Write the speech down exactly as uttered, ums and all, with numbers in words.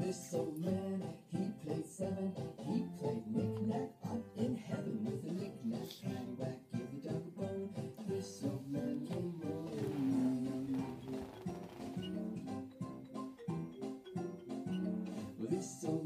This old man, he played seven. He played knick-knack up in heaven with a knick-knack, paddywhack, give the dog a bone. This old man came rolling. Well, this old